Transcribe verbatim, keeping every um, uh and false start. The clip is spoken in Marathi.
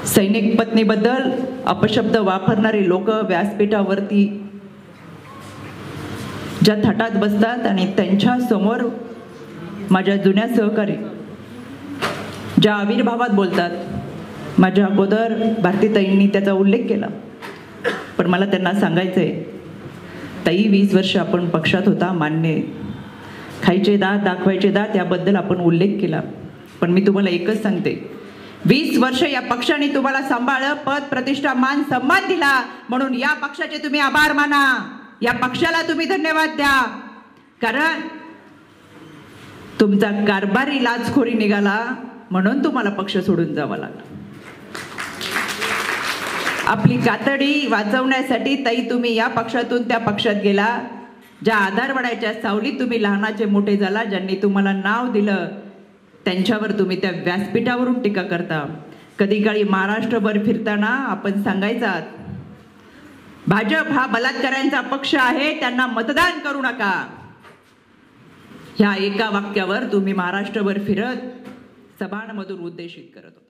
सैनिक पत्नीबद्दल अपशब्द वापरणारे लोक व्यासपीठावरती ज्या थाटात बसतात आणि त्यांच्या समोर माझ्या जुन्या सहकारी ज्या आविर्भावात बोलतात, माझ्या अगोदर भारतीताईंनी त्याचा उल्लेख केला, पण मला त्यांना सांगायचं आहे, ताई वीस वर्ष आपण पक्षात होता, मान्य, खायचे दात दाखवायचे दात याबद्दल आपण उल्लेख केला, पण मी तुम्हाला एकच सांगते, वीस वर्ष या पक्षाने तुम्हाला सांभाळलं, पद प्रतिष्ठा मान सन्मान दिला, म्हणून या पक्षाचे तुम्ही आभार माना, या पक्षाला तुम्ही धन्यवाद द्या, कारण तुमचा कारभारी लाचखोरी निघाला म्हणून तुम्हाला पक्ष सोडून जावं लागलं. आपली कातडी वाचवण्यासाठी ताई तुम्ही या पक्षातून त्या पक्षात गेला, ज्या आधारवडाच्या सावलीत तुम्ही लहानाचे मोठे झाला, ज्यांनी तुम्हाला नाव दिलं त्यांच्यावर तुम्ही त्या व्यासपीठावरून टीका करता. कधी काळी महाराष्ट्रभर फिरताना आपण सांगायचा, भाजप हा बलात्काऱ्यांचा पक्ष आहे, त्यांना मतदान करू नका. ह्या एका वाक्यावर तुम्ही महाराष्ट्रभर फिरत सभांमधून उद्देशित करत होता.